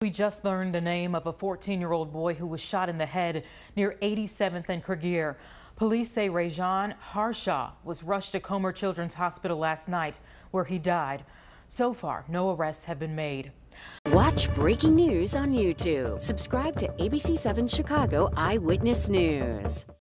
We just learned the name of a 14-year-old boy who was shot in the head near 87th and Kerguer. Police say Rajan Harshaw was rushed to Comer Children's Hospital last night, where he died. So far, no arrests have been made. Watch breaking news on YouTube. Subscribe to ABC7 Chicago Eyewitness News.